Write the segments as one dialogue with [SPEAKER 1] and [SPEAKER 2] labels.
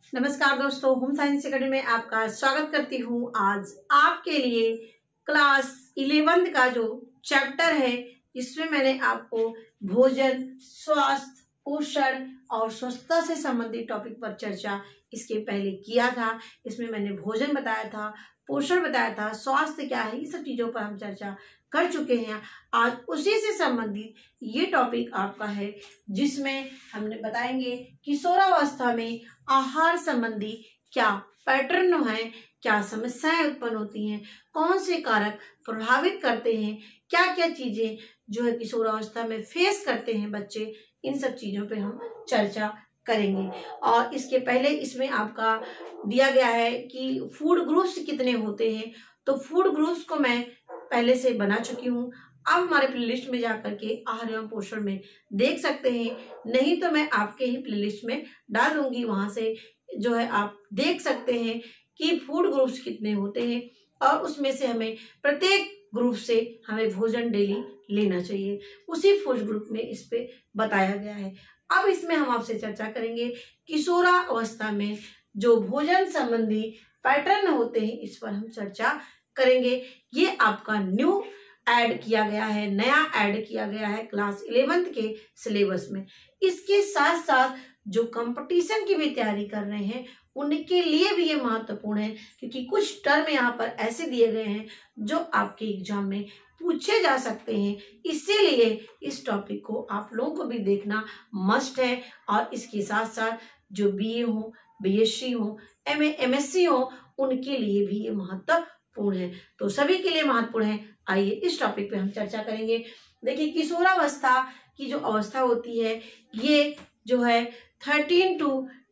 [SPEAKER 1] नमस्कार दोस्तों, home science academy में आपका स्वागत करती हूँ। आज आपके लिए क्लास 11th का जो चैप्टर है, इसमें मैंने आपको भोजन, स्वास्थ्य, पोषण और स्वच्छता से संबंधित टॉपिक पर चर्चा इसके पहले किया था। इसमें मैंने भोजन बताया था, पोषण बताया था, स्वास्थ्य क्या है, ये सब चीजों पर हम चर्चा कर चुके हैं। आज उसी से संबंधित ये टॉपिक आपका है, जिसमें हमने बताएंगे किशोरावस्था में आहार संबंधी क्या पैटर्न है, क्या समस्याएं उत्पन्न होती हैं, कौन से कारक प्रभावित करते हैं, क्या क्या चीजें जो है किशोरावस्था में फेस करते हैं बच्चे, इन सब चीजों पे हम चर्चा करेंगे। और इसके पहले इसमें आपका दिया गया है कि फूड ग्रुप्स कितने होते हैं, तो फूड ग्रुप्स को मैं पहले से बना चुकी हूँ। आप हमारे प्लेलिस्ट में जाकर के आहार एवं पोषण में देख सकते हैं, नहीं तो मैं आपके ही प्लेलिस्ट में डाल दूंगी, वहां से जो है आप देख सकते हैं कि फूड ग्रुप्स कितने होते हैं और उसमें से हमें प्रत्येक ग्रुप से हमें भोजन डेली लेना चाहिए। उसी फूड ग्रुप में इस पे बताया गया है। अब इसमें हम आपसे चर्चा करेंगे किशोरावस्था में जो भोजन संबंधी पैटर्न होते हैं, इस पर हम चर्चा करेंगे। ये आपका न्यू ऐड किया गया है, नया ऐड किया गया है क्लास 11th के सिलेबस में। इसके साथ साथ जो कंपटीशन की भी तैयारी कर रहे हैं उनके लिए भी ये महत्वपूर्ण है, क्योंकि कुछ टर्म यहाँ पर ऐसे दिए गए हैं जो आपके एग्जाम में पूछे जा सकते हैं। इसीलिए इस टॉपिक को आप लोगों को भी देखना मस्ट है। और इसके साथ साथ जो बीए हो, बीएससी हो, एमए, एमएससी हो, उनके लिए भी ये महत्वपूर्ण है। तो सभी के लिए महत्वपूर्ण है। आइए इस टॉपिक पे हम चर्चा करेंगे। देखिए, किशोरावस्था की जो अवस्था होती है, ये जो है 13 to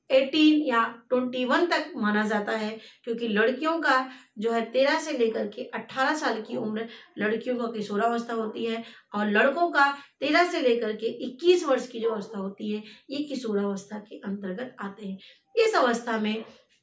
[SPEAKER 1] 18 या 21 तक माना जाता है, क्योंकि लड़कियों का जो है 13 से लेकर के 18 साल की उम्र लड़कियों का किशोरावस्था होती है, और लड़कों का 13 से लेकर के 21 वर्ष की जो अवस्था होती है, ये किशोरावस्था के अंतर्गत आते हैं। इस अवस्था में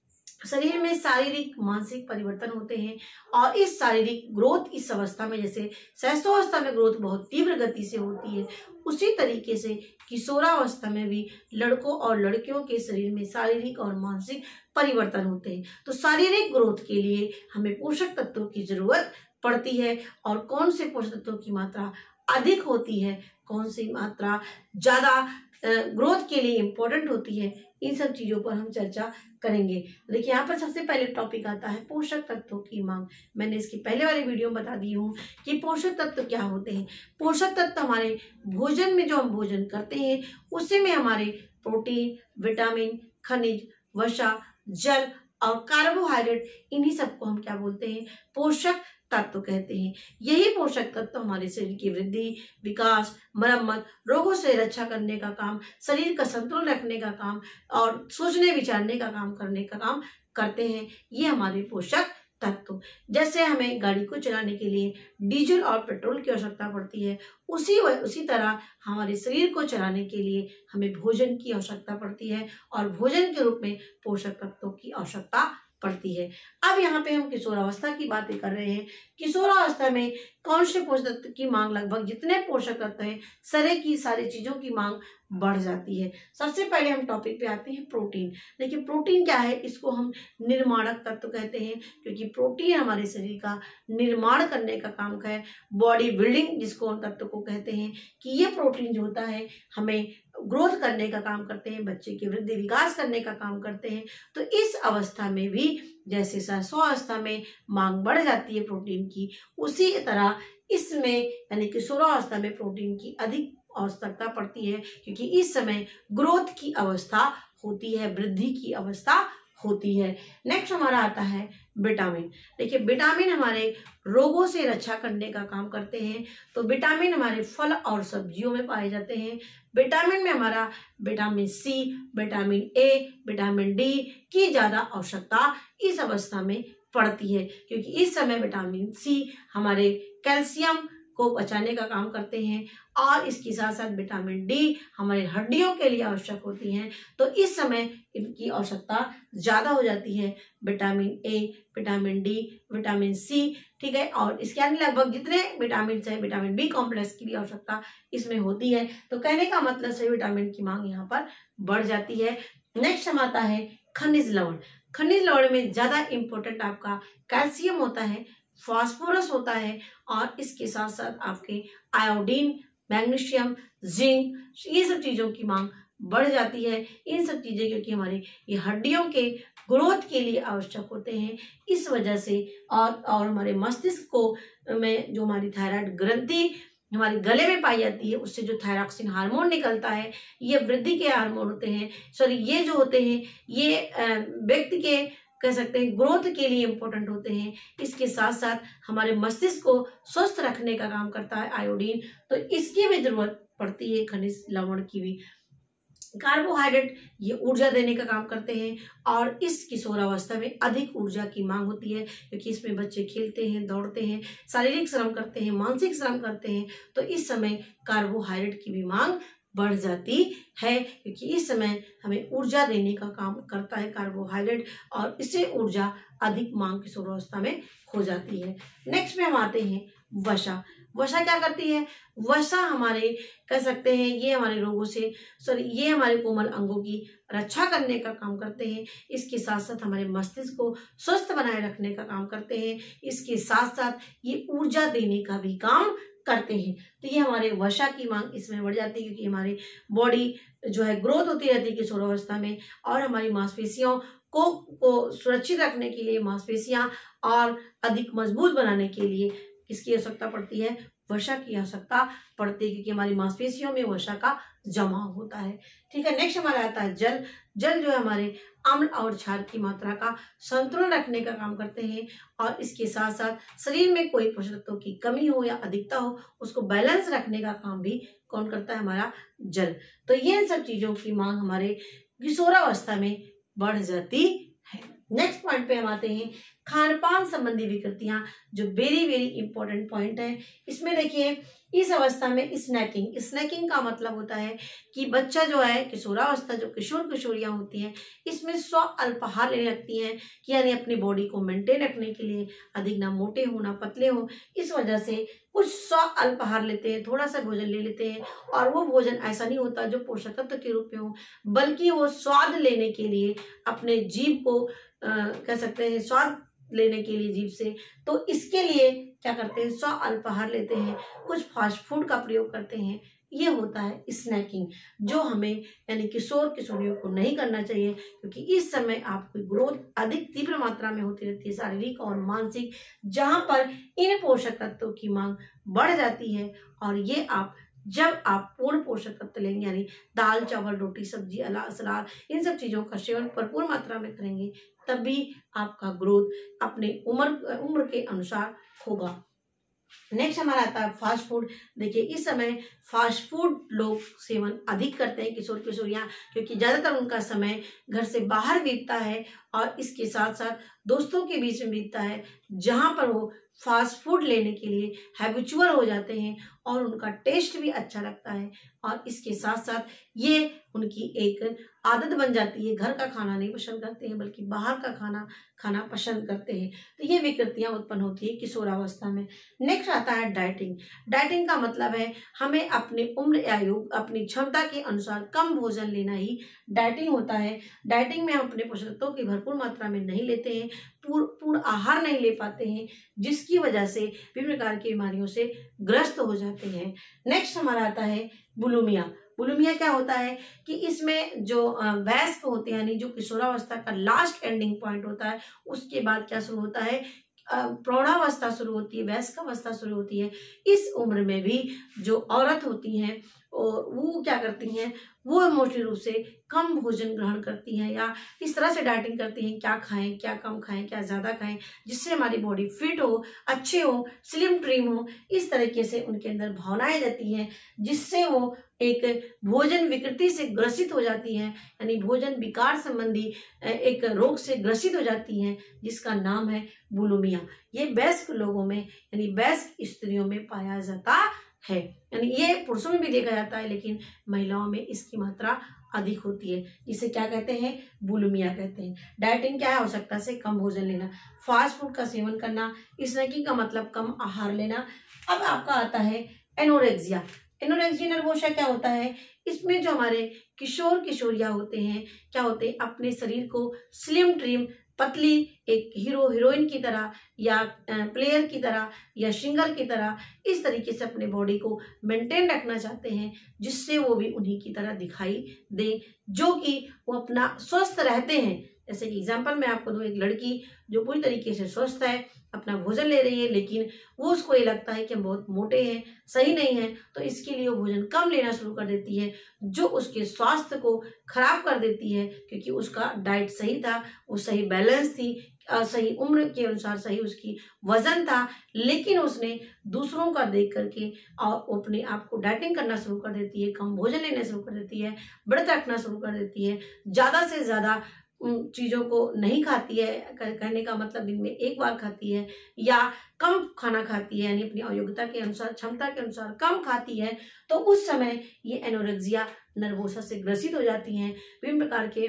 [SPEAKER 1] शरीर में शारीरिक मानसिक परिवर्तन होते हैं, और इस शारीरिक ग्रोथ इस अवस्था में, जैसे शैशवावस्था में ग्रोथ बहुत तीव्र गति से होती है, उसी तरीके से किशोरावस्था में भी लड़कों और लड़कियों के शरीर में शारीरिक और मानसिक परिवर्तन होते हैं। तो शारीरिक ग्रोथ के लिए हमें पोषक तत्वों की जरूरत पड़ती है, और कौन से पोषक तत्वों की मात्रा अधिक होती है, कौन सी मात्रा ज्यादा ग्रोथ के लिए इम्पोर्टेंट होती है, इन सब चीजों पर हम चर्चा करेंगे। देखिए, यहाँ पर सबसे पहले टॉपिक आता है पोषक तत्वों की मांग। मैंने इसकी पहले वाली वीडियो में बता दी हूँ कि पोषक तत्व क्या होते हैं। पोषक तत्व हमारे भोजन में, जो हम भोजन करते हैं उसी में हमारे प्रोटीन, विटामिन, खनिज, वसा, जल और कार्बोहाइड्रेट, इन्हीं सबको हम क्या बोलते हैं? पोषक तत्व कहते हैं। यही पोषक तत्व हमारे शरीर की वृद्धि, विकास, मरम्मत, रोगों से रक्षा करने का काम, शरीर का संतुलन रखने का काम और सोचने विचारने का काम करने का काम करते हैं। ये हमारे पोषक तत्व। जैसे हमें गाड़ी को चलाने के लिए डीजल और पेट्रोल की आवश्यकता पड़ती है, उसी तरह हमारे शरीर को चलाने के लिए हमें भोजन की आवश्यकता पड़ती है, और भोजन के रूप में पोषक तत्वों की आवश्यकता पड़ती है। अब यहाँ पे हम किशोरावस्था की बातें कर रहे हैं। किशोरावस्था में कौन से पोषक तत्व की मांग, लगभग जितने पोषक तत्व हैं, सारी चीजों की मांग बढ़ जाती है। सबसे पहले हम टॉपिक पे आते हैं प्रोटीन। देखिए, प्रोटीन क्या है? इसको हम निर्माणक तत्व कहते हैं, क्योंकि प्रोटीन हमारे शरीर का निर्माण करने का काम है। बॉडी बिल्डिंग जिसको हम तत्व को कहते हैं, कि ये प्रोटीन जो होता है हमें ग्रोथ करने का काम करते हैं, बच्चे की वृद्धि विकास करने का काम करते हैं। तो इस अवस्था में भी जैसे शैशवावस्था में मांग बढ़ जाती है प्रोटीन की, उसी तरह इसमें यानी किशोरावस्था में प्रोटीन की अधिक आवश्यकता पड़ती है, क्योंकि इस समय ग्रोथ की अवस्था होती है, वृद्धि की अवस्था होती है। नेक्स्ट हमारा आता है विटामिन। देखिए, विटामिन हमारे रोगों से रक्षा करने का काम करते हैं। तो विटामिन हमारे फल और सब्जियों में पाए जाते हैं। विटामिन में हमारा vitamin C, vitamin A, vitamin D की ज्यादा आवश्यकता इस अवस्था में पड़ती है, क्योंकि इस समय विटामिन सी हमारे कैल्शियम को बचाने का काम करते हैं, और इसके साथ साथ विटामिन डी हमारी हड्डियों के लिए आवश्यक होती हैं। तो इस समय इनकी आवश्यकता ज्यादा हो जाती है। Vitamin A, vitamin D, vitamin C, ठीक है, और इसके अंदर लगभग जितने विटामिन है, विटामिन बी कॉम्प्लेक्स की भी आवश्यकता इसमें होती है। तो कहने का मतलब से विटामिन की मांग यहाँ पर बढ़ जाती है। नेक्स्ट हम आता है खनिज लवण। खनिज लवण में ज्यादा इंपॉर्टेंट आपका कैल्शियम होता है, फास्फोरस होता है, और इसके साथ साथ आपके आयोडीन, मैग्नीशियम, जिंक, ये सब चीजों की मांग बढ़ जाती है। इन सब चीजें क्योंकि हमारे ये हड्डियों के ग्रोथ के लिए आवश्यक होते हैं, इस वजह से और हमारे मस्तिष्क को में जो हमारी थायराइड ग्रंथि हमारे गले में पाई जाती है, उससे जो थायरॉक्सिन हार्मोन निकलता है, ये वृद्धि के हार्मोन होते हैं। सॉरी, ये जो होते हैं ये व्यक्ति के कह सकते हैं ग्रोथ के लिए इंपॉर्टेंट होते हैं। इसके साथ साथ हमारे मस्तिष्क को स्वस्थ रखने का काम करता है आयोडीन, तो इसकी भी जरूरत पड़ती है, खनिज लवण की भी। कार्बोहाइड्रेट ये ऊर्जा देने का काम करते हैं, और इस किशोरावस्था में अधिक ऊर्जा की मांग होती है क्योंकि इसमें बच्चे खेलते हैं, दौड़ते हैं, शारीरिक श्रम करते हैं, मानसिक श्रम करते हैं, तो इस समय कार्बोहाइड्रेट की भी मांग बढ़ जाती है क्योंकि इस समय हमें ऊर्जा देने का काम करता है कार्बोहाइड्रेट, और इससे ऊर्जा अधिक मांग किशोरावस्था में हो जाती है। नेक्स्ट में हम आते हैं वसा। वसा क्या करती है? वसा हमारे कह सकते हैं ये हमारे रोगों से ये हमारे कोमल अंगों की रक्षा करने का काम करते हैं। इसके साथ साथ हमारे मस्तिष्क को स्वस्थ बनाए रखने का काम करते हैं। इसके साथ साथ ये ऊर्जा देने का भी काम करते हैं। तो ये हमारे वसा की मांग इसमें बढ़ जाती है क्योंकि हमारी बॉडी जो है ग्रोथ होती रहती है किशोरावस्था में, और हमारी मांसपेशियों को सुरक्षित रखने के लिए, मांसपेशियां और अधिक मजबूत बनाने के लिए किसकी आवश्यकता पड़ती है? वसा की आवश्यकता पड़ती है क्योंकि हमारी मांसपेशियों में वसा का जमाव होता है। ठीक है, नेक्स्ट हमारा आता है जल। जल जो है हमारे अम्ल और क्षार की मात्रा का संतुलन रखने का काम करते हैं, और इसके साथ साथ शरीर में कोई पोषक तत्वों की कमी हो या अधिकता हो उसको बैलेंस रखने का काम भी कौन करता है? हमारा जल। तो ये सब चीजों की मांग हमारे किशोरावस्था में बढ़ जाती है। नेक्स्ट पॉइंट पे हम आते हैं खान पान संबंधी विकृतियां, जो वेरी वेरी इंपॉर्टेंट पॉइंट है। इसमें देखिए इस अवस्था में स्नैकिंग, स्नैकिंग का मतलब होता है कि बच्चा जो है किशोरावस्था, जो किशोर किशोरियां होती हैं, इसमें स्व अल्पाहार लेने लगती हैं कि यानी अपनी बॉडी को मेंटेन रखने के लिए, अधिक ना मोटे हो ना पतले हो, इस वजह से कुछ स्व अल्पाहार लेते हैं, थोड़ा सा भोजन ले लेते हैं, और वो भोजन ऐसा नहीं होता जो पोषक तत्व के रूप में हो, बल्कि वो स्वाद लेने के लिए अपने जीभ को कह सकते हैं स्वाद लेने के लिए जीभ से, तो इसके लिए क्या करते हैं? स्व अल्पाहार लेते हैं, कुछ फास्ट फूड का प्रयोग करते हैं। ये होता है स्नैकिंग, जो हमें यानी किशोर किशोरियों को नहीं करना चाहिए क्योंकि इस समय आपकी ग्रोथ अधिक तीव्र मात्रा में होती रहती है, शारीरिक और मानसिक, जहां पर इन पोषक तत्वों की मांग बढ़ जाती है। और ये जब आप पूर्ण पोषक तत्व लेंगे यानी दाल, चावल, रोटी, सब्जी, सलाद, इन सब चीजों का सेवन भरपूर मात्रा में करेंगे, तभी आपका ग्रोथ अपने उम्र के अनुसार होगा। नेक्स्ट हमारा आता है फास्ट फूड। देखिए इस समय फास्ट फूड लोग सेवन अधिक करते हैं, किशोर किशोरियां, क्योंकि ज्यादातर उनका समय घर से बाहर बीतता है और इसके साथ साथ दोस्तों के बीच में बीतता है, जहां पर वो फास्ट फूड लेने के लिए हैबिचुअल हो जाते हैं और उनका टेस्ट भी अच्छा लगता है, और इसके साथ साथ ये उनकी एक आदत बन जाती है। घर का खाना नहीं पसंद करते हैं बल्कि बाहर का खाना खाना पसंद करते हैं। तो ये विकृतियां उत्पन्न होती है किशोरावस्था में। नेक्स्ट आता है डाइटिंग। डाइटिंग का मतलब है हमें अपनी उम्र आयु, अपनी क्षमता के अनुसार कम भोजन लेना ही डाइटिंग होता है। डाइटिंग में हम अपने पोषक तत्वों की भरपूर मात्रा में नहीं लेते हैं, पूर्ण आहार नहीं ले पाते हैं, जिसकी वजह से विभिन्न प्रकार की बीमारियों से ग्रस्त हो जाते हैं। नेक्स्ट हमारा आता है बुलिमिया। बुलिमिया क्या होता है कि इसमें जो वयस्क होते हैं यानी जो किशोरावस्था का लास्ट एंडिंग पॉइंट होता है, उसके बाद क्या शुरू होता है? प्रौढ़ावस्था शुरू होती है, वयस्क अवस्था शुरू होती है। इस उम्र में भी जो औरत होती हैं और वो क्या करती हैं, वो मोटी रूप से कम भोजन ग्रहण करती हैं या इस तरह से डाइटिंग करती हैं, क्या खाएं, क्या कम खाएं, क्या ज़्यादा खाएं, जिससे हमारी बॉडी फिट हो, अच्छे हो, स्लिम ट्रिम हो। इस तरीके से उनके अंदर भावनाएं रहती हैं, जिससे वो एक भोजन विकृति से ग्रसित हो जाती हैं, यानी भोजन विकार संबंधी एक रोग से ग्रसित हो जाती हैं, जिसका नाम है बुलिमिया। ये वयस्क लोगों में यानी वयस्क स्त्रियों में पाया जाता है, यानी ये पुरुषों में भी देखा जाता है लेकिन महिलाओं में इसकी मात्रा अधिक होती है, जिसे क्या कहते हैं? बुलिमिया कहते हैं। डाइटिंग क्या है? आवश्यकता से कम भोजन लेना, फास्ट फूड का सेवन करना, स्नैकिंग का मतलब कम आहार लेना। अब आपका आता है एनोरेक्सिया। एनोरेक्सिया नर्वोसा क्या होता है, इसमें जो हमारे किशोर किशोरियां होते हैं क्या होते हैं, अपने शरीर को स्लिम ट्रिम पतली एक हीरो हीरोइन की तरह या प्लेयर की तरह या सिंगर की तरह इस तरीके से अपने बॉडी को मेंटेन रखना चाहते हैं, जिससे वो भी उन्हीं की तरह दिखाई दे, जो कि वो अपना स्वस्थ रहते हैं। जैसे कि एग्जाम्पल मैं आपको दूं, एक लड़की जो पूरी तरीके से स्वस्थ है, अपना भोजन ले रही है, लेकिन वो उसको ये लगता है कि हम बहुत मोटे हैं, सही नहीं है, तो इसके लिए वो भोजन कम लेना शुरू कर देती है, जो उसके स्वास्थ्य को खराब कर देती है, क्योंकि उसका डाइट सही था, वो सही बैलेंस थी, सही उम्र के अनुसार सही उसकी वजन था, लेकिन उसने दूसरों का देख करके और अपने आप को डाइटिंग करना शुरू कर देती है, कम भोजन लेना शुरू कर देती है, व्रत रखना शुरू कर देती है, ज़्यादा से ज़्यादा चीज़ों को नहीं खाती है, कहने का मतलब दिन में एक बार खाती है, या कम खाना खाती है, यानी अपनी अयोग्यता के अनुसार क्षमता के अनुसार कम खाती है, तो उस समय ये एनोरेक्सिया नर्वोसा से ग्रसित हो जाती हैं, विभिन्न प्रकार के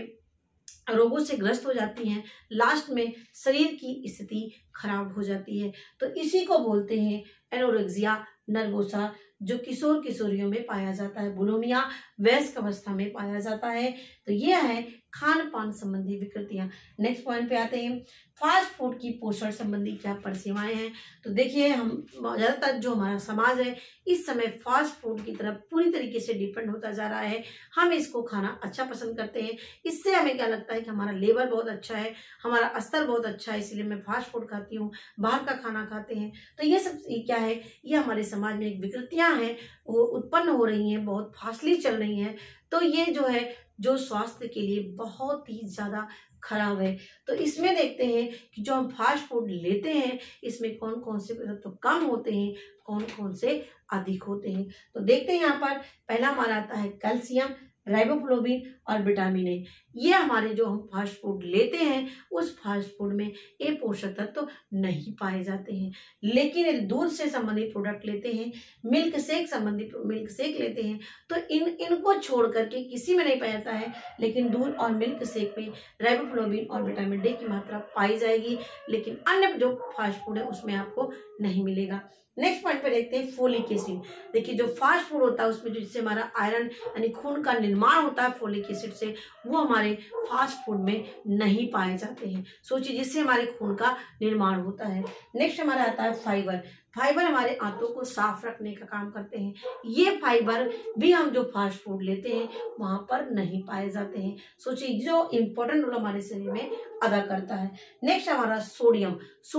[SPEAKER 1] रोगों से ग्रस्त हो जाती हैं, लास्ट में शरीर की स्थिति खराब हो जाती है। तो इसी को बोलते हैं एनोरेक्सिया नर्वोसा, जो किशोर किशोरियों में पाया जाता है, बुलिमिया वयस्क अवस्था में पाया जाता है। तो ये है खान पान संबंधी विकृतियां। नेक्स्ट पॉइंट पे आते हैं, फास्ट फूड की पोषण संबंधी क्या परिसीमाएं हैं। तो देखिए, हम ज़्यादातर जो हमारा समाज है इस समय फास्ट फूड की तरफ पूरी तरीके से डिपेंड होता जा रहा है। हम इसको खाना अच्छा पसंद करते हैं, इससे हमें क्या लगता है कि हमारा लेवल बहुत अच्छा है, हमारा स्तर बहुत अच्छा है, इसलिए मैं फास्ट फूड खाती हूँ, बाहर का खाना खाते हैं। तो ये सब क्या है, ये हमारे समाज में एक विकृतियां हैं, वो उत्पन्न हो रही हैं, बहुत फास्टली चल रही हैं। तो ये जो है, जो स्वास्थ्य के लिए बहुत ही ज़्यादा खराब है। तो इसमें देखते हैं कि जो हम फास्ट फूड लेते हैं इसमें कौन कौन से तत्व कम होते हैं, कौन कौन से अधिक होते हैं। तो देखते हैं, यहाँ पर पहला हमारा आता है कैल्शियम, राइबोफ्लोविन और विटामिन ए। ये हमारे जो हम फास्ट फूड लेते हैं उस फास्ट फूड में ये पोषक तत्व तो नहीं पाए जाते हैं। लेकिन यदि दूध से संबंधित प्रोडक्ट लेते हैं, मिल्क शेक लेते हैं, तो इनको छोड़ करके किसी में नहीं पाया जाता है, लेकिन दूध और मिल्क शेक में राइबोफ्लोविन और विटामिन डी की मात्रा पाई जाएगी, लेकिन अन्य जो फास्ट फूड है उसमें आपको नहीं मिलेगा। नेक्स्ट पॉइंट पे देखते हैं फोलिक एसिड। देखिए, जो फास्ट फूड होता है उसमें जो जिससे हमारा आयरन यानी खून का निर्माण होता है फोलिक एसिड से, वो हमारे फास्ट फूड में नहीं पाए जाते हैं। सोचिए, जिससे हमारे खून का निर्माण होता है। नेक्स्ट हमारा आता है फाइबर। फाइबर हमारे आंतों को साफ रखने का काम करते हैं। ये फाइबर भी हम जो फास्ट फूड लेते हैं वहां पर नहीं पाए जाते हैं। सोचिए, जो इम्पोर्टेंट रोल हमारे शरीर में अदा करता है। नेक्स्ट हमारा सोडियम।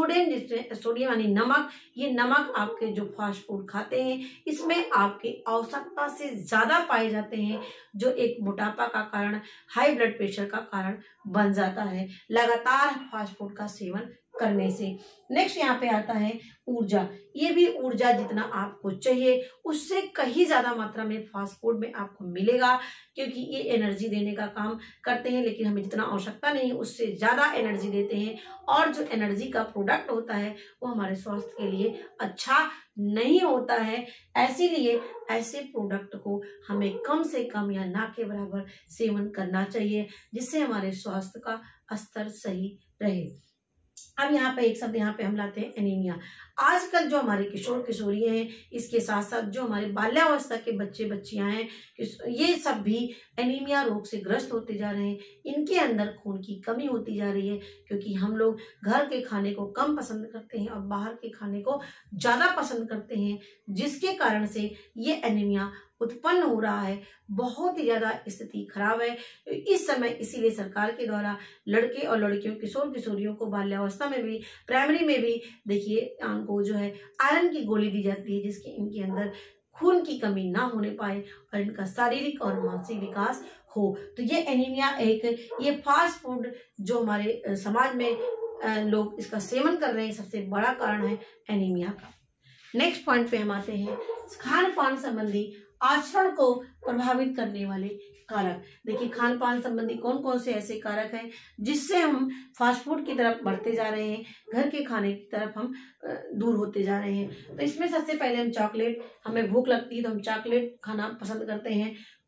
[SPEAKER 1] सोडियम यानी नमक। ये नमक आपके जो फास्ट फूड खाते हैं इसमें आपकी आवश्यकता से ज्यादा पाए जाते हैं, जो एक मोटापा का कारण, हाई ब्लड प्रेशर का कारण बन जाता है लगातार फास्ट फूड का सेवन करने से। नेक्स्ट यहाँ पे आता है ऊर्जा। ये भी ऊर्जा जितना आपको चाहिए उससे कहीं ज्यादा मात्रा में फास्ट फूड में आपको मिलेगा, क्योंकि ये एनर्जी देने का काम करते हैं, लेकिन हमें जितना आवश्यकता नहीं है उससे ज्यादा एनर्जी देते हैं, और जो एनर्जी का प्रोडक्ट होता है वो हमारे स्वास्थ्य के लिए अच्छा नहीं होता है। इसीलिए ऐसे प्रोडक्ट को हमें कम से कम या ना के बराबर सेवन करना चाहिए, जिससे हमारे स्वास्थ्य का स्तर सही रहे। अब यहाँ पे एक शब्द यहाँ पे हम लाते हैं एनीमिया। आजकल जो हमारे किशोर किशोरियां हैं, इसके साथ साथ जो हमारे बाल्यावस्था के बच्चे बच्चियां हैं, ये सब भी एनीमिया रोग से ग्रस्त होते जा रहे हैं। इनके अंदर खून की कमी होती जा रही है, क्योंकि हम लोग घर के खाने को कम पसंद करते हैं और बाहर के खाने को ज़्यादा पसंद करते हैं, जिसके कारण से ये एनीमिया उत्पन्न हो रहा है। बहुत ही ज़्यादा स्थिति खराब है इस समय। इसीलिए सरकार के द्वारा लड़के और लड़कियों, किशोर किशोरियों को बाल्यावस्था में भी, प्राइमरी में भी देखिए इनको जो है आयरन की गोली दी जाती है, जिसके इनके अंदर खून की कमी ना होने पाए और इनका शारीरिक और मानसिक विकास हो। तो ये एनीमिया ये फास्ट फूड जो हमारे समाज में लोग इसका सेवन कर रहे हैं, सबसे बड़ा कारण है एनीमिया का। नेक्स्ट पॉइंट पे हम आते हैं खान पान संबंधी आचरण को प्रभावित करने वाले कारक। देखिए, खान पान संबंधी कौन कौन से ऐसे कारक हैं जिससे हम फास्ट फूड की तरफ बढ़ते जा रहे हैं, घर के खाने की तरफ हम दूर होते जा रहे हैं। तो इसमें सबसे पहले हम चॉकलेट, हमें भूख लगती है तो हम चॉकलेट खाना पसंद करते हैं।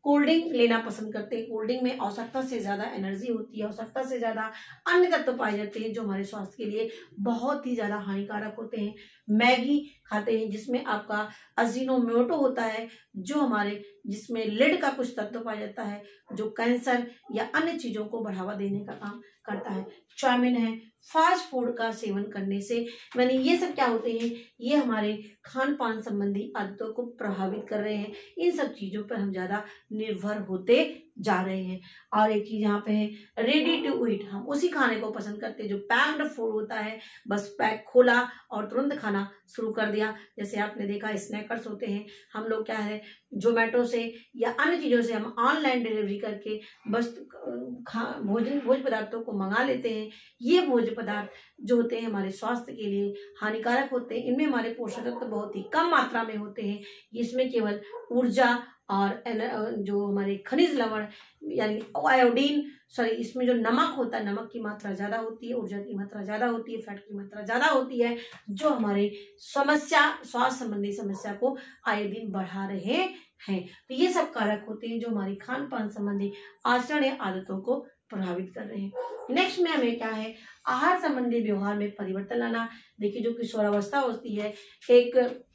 [SPEAKER 1] कोल्ड ड्रिंक लेना पसंद करते हैं। कोल्ड ड्रिंक में आवश्यकता से ज़्यादा एनर्जी होती है, आवश्यकता से ज़्यादा अन्य तत्व पाए जाते हैं जो हमारे स्वास्थ्य के लिए बहुत ही ज़्यादा हानिकारक होते हैं। मैगी खाते हैं जिसमें आपका अजीनोमोटो होता है, जो हमारे जिसमें लेड का कुछ तत्व पाया जाता है जो कैंसर या अन्य चीज़ों को बढ़ावा देने का काम करता है। चाउमीन है, फास्ट फूड का सेवन करने से मैंने ये सब क्या होते हैं, ये हमारे खान पान संबंधी आदतों को प्रभावित कर रहे हैं। इन सब चीज़ों पर हम ज़्यादा निर्भर होते जा रहे हैं। और एक चीज़ यहाँ पे है रेडी टू ईट, हम उसी खाने को पसंद करते हैं जो पैक्ड फूड होता है, बस पैक खोला और तुरंत खाना शुरू कर दिया। जैसे आपने देखा स्नैकर्स होते हैं, हम लोग क्या है जोमेटो से या अन्य चीज़ों से हम ऑनलाइन डिलीवरी करके बस भोजन पदार्थों को मंगा लेते हैं। ये भोज्य पदार्थ जो होते हैं हमारे स्वास्थ्य के लिए हानिकारक होते हैं। इनमें हमारे पोषक तत्व बहुत ही कम मात्रा में होते हैं। इसमें केवल ऊर्जा और जो हमारे खनिज लवण यानी आयोडीन इसमें जो नमक होता है, नमक की मात्रा ज़्यादा होती है, ऊर्जा की मात्रा ज़्यादा होती है, फैट की मात्रा ज़्यादा होती है, जो हमारे स्वास्थ्य संबंधी समस्या को आए दिन बढ़ा रहे हैं। तो ये सब कारक होते हैं जो हमारी खान पान संबंधी आचरण या आदतों को प्रभावित कर रहे हैं। नेक्स्ट में हमें क्या है, आहार संबंधी व्यवहार में परिवर्तन लाना। देखिए जो किशोरावस्था होती है, एक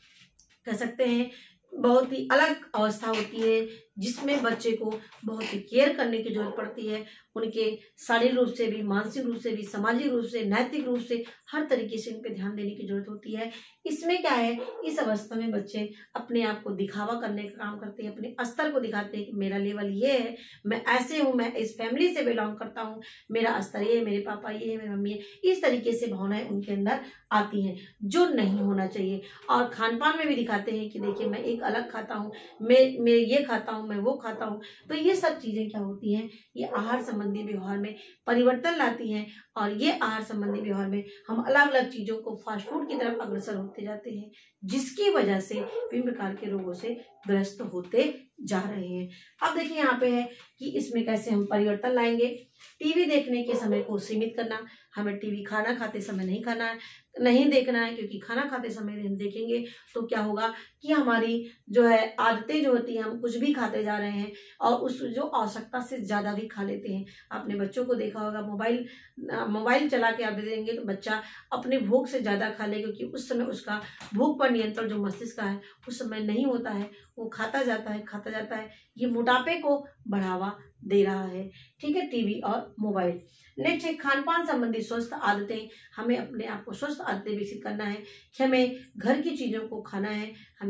[SPEAKER 1] कह सकते हैं बहुत ही अलग अवस्था होती है जिसमें बच्चे को बहुत ही केयर करने की जरूरत पड़ती है। उनके शारीरिक रूप से भी, मानसिक रूप से भी, सामाजिक रूप से, नैतिक रूप से हर तरीके से इन पे ध्यान देने की जरूरत होती है। इसमें क्या है, इस अवस्था में बच्चे अपने आप को दिखावा करने का काम करते हैं, अपने स्तर को दिखाते हैं कि मेरा लेवल ये है, मैं ऐसे हूँ, मैं इस फैमिली से बिलोंग करता हूँ, मेरा स्तर ये है, मेरे पापा ये है, मेरी मम्मी है। इस तरीके से भावनाएं उनके अंदर आती हैं जो नहीं होना चाहिए। और खान पान में भी दिखाते हैं कि देखिए मैं एक अलग खाता हूँ, मैं ये खाता हूँ, मैं वो खाता हूँ। तो ये सब चीजें क्या होती हैं, ये आहार संबंधी व्यवहार में परिवर्तन लाती हैं। और ये आहार संबंधी व्यवहार में हम अलग अलग चीजों को फास्ट फूड की तरफ अग्रसर होते जाते हैं, जिसकी वजह से विभिन्न प्रकार के रोगों से ग्रस्त होते जा रहे हैं। अब देखिए यहाँ पे है कि इसमें कैसे हम परिवर्तन लाएंगे। टीवी देखने के समय को सीमित करना, हमें टीवी खाना खाते समय नहीं देखना है, क्योंकि खाना खाते समय हम देखेंगे तो क्या होगा कि हमारी जो है आदतें जो होती हैं, हम कुछ भी खाते जा रहे हैं और उस जो आवश्यकता से ज़्यादा भी खा लेते हैं। आपने बच्चों को देखा होगा, मोबाइल चला के आप दे देंगे तो बच्चा अपने भूख से ज़्यादा खा ले, क्योंकि उस समय उसका भूख पर नियंत्रण जो मस्तिष्क का है उस समय नहीं होता है, वो खाता जाता है। ये मोटापे को बढ़ावा दे रहा है। ठीक है, टीवी और मोबाइल। नेक्स्ट है खान पान संबंधी स्वस्थ आदतें। हमें अपने आप को स्वस्थ आदतें विकसित करना है कि हमें घर की चीज़ों को खाना है।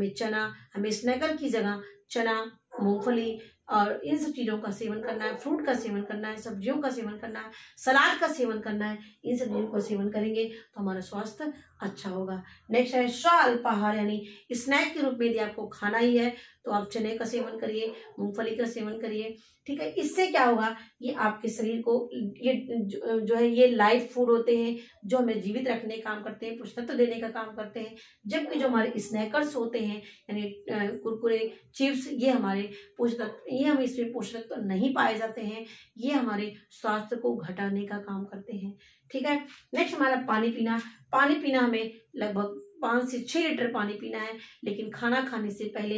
[SPEAKER 1] हमें स्नैकर की जगह चना, मूंगफली और इन सब चीज़ों का सेवन करना है, फ्रूट का सेवन करना है, सब्जियों का सेवन करना है, सलाद का सेवन करना है। इन सब चीज़ों का सेवन करेंगे तो हमारा स्वास्थ्य अच्छा होगा। नेक्स्ट है स्व अल्पाहार, यानी स्नैक के रूप में यदि आपको खाना ही है तो आप चने का सेवन करिए, मूंगफली का सेवन करिए। ठीक है, इससे क्या होगा, ये आपके शरीर को ये जो है ये लाइफ फूड होते हैं जो हमें जीवित रखने का काम करते हैं, पोषक तत्व देने का काम करते हैं। जबकि जो हमारे स्नैकर्स होते हैं यानी कुरकुरे, चिप्स, ये हमारे पोषक तत्व, ये हमें इसमें पोषक तत्व नहीं पाए जाते हैं, ये हमारे स्वास्थ्य को घटाने का काम करते हैं। ठीक है, नेक्स्ट हमारा पानी पीना हमें लगभग 5 से 6 लीटर पानी पीना है। लेकिन खाना खाने से पहले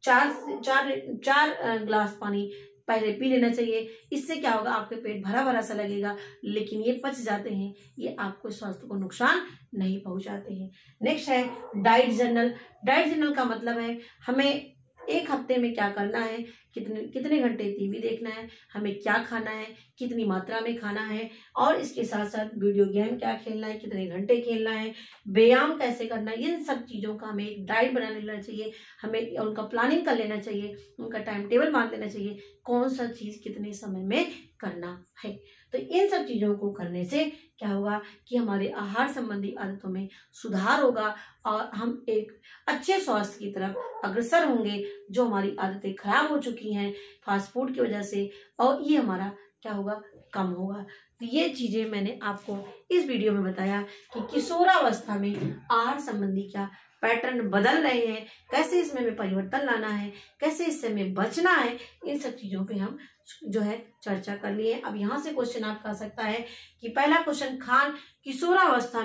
[SPEAKER 1] 4 ग्लास पानी पहले पी लेना चाहिए। इससे क्या होगा, आपके पेट भरा भरा सा लगेगा, लेकिन ये पच जाते हैं, ये आपको स्वास्थ्य को नुकसान नहीं पहुंचाते हैं। नेक्स्ट है डाइट जर्नल का मतलब है हमें एक हफ्ते में क्या करना है, कितने घंटे टीवी देखना है, हमें क्या खाना है, कितनी मात्रा में खाना है, और इसके साथ साथ वीडियो गेम क्या खेलना है, कितने घंटे खेलना है, व्यायाम कैसे करना है। इन सब चीज़ों का हमें एक डाइट बना लेना चाहिए, हमें उनका प्लानिंग कर लेना चाहिए, उनका टाइम टेबल बांध लेना चाहिए, कौन सा चीज़ कितने समय में करना है। तो इन सब चीज़ों को करने से क्या होगा कि हमारे आहार संबंधी आदतों में सुधार होगा और हम एक अच्छे स्वास्थ्य की तरफ अग्रसर होंगे, जो हमारी आदतें खराब हो चुकी हैं फास्ट फूड की वजह से, और ये हमारा क्या होगा, कम होगा। तो ये चीज़ें मैंने आपको इस वीडियो में बताया कि किशोरावस्था में आहार संबंधी क्या पैटर्न बदल रहे हैं, कैसे इसमें हमें परिवर्तन लाना है, कैसे इससे हमें बचना है। इन सब चीज़ों पे हम जो है चर्चा कर लिए। अब यहाँ से क्वेश्चन आपका आ सकता है कि पहला क्वेश्चन, किशोरावस्था में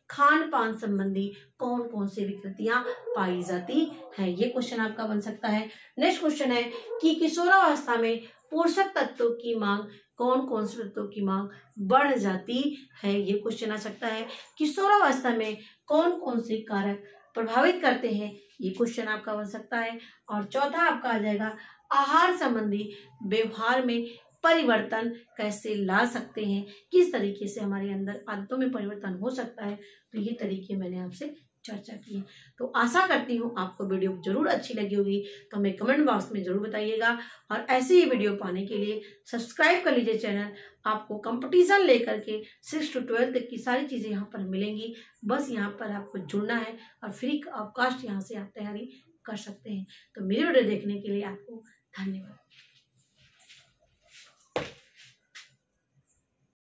[SPEAKER 1] खान पान संबंधी कौन कौन सी विकृतियां पाई जाती हैं। ये क्वेश्चन आपका बन सकता है। नेक्स्ट क्वेश्चन है कि किशोरावस्था में पोषक तत्वों की मांग, कौन कौन से तत्वों की मांग बढ़ जाती है। ये क्वेश्चन आ सकता है। किशोरावस्था में कौन कौन से कारक प्रभावित करते हैं, ये क्वेश्चन आपका बन सकता है। और चौथा आपका आ जाएगा आहार संबंधी व्यवहार में परिवर्तन कैसे ला सकते हैं, किस तरीके से हमारे अंदर आदतों में परिवर्तन हो सकता है। तो ये तरीके मैंने आपसे चर्चा की है। तो आशा करती हूँ आपको वीडियो जरूर अच्छी लगी होगी, तो हमें कमेंट बॉक्स में जरूर बताइएगा। और ऐसे ही वीडियो पाने के लिए सब्सक्राइब कर लीजिए चैनल। आपको कंपटीशन लेकर के 6 to 12 तक की सारी चीज़ें यहाँ पर मिलेंगी। बस यहाँ पर आपको जुड़ना है और फ्री ऑफ कॉस्ट यहाँ से आप तैयारी कर सकते हैं। तो मेरी वीडियो देखने के लिए आपको धन्यवाद।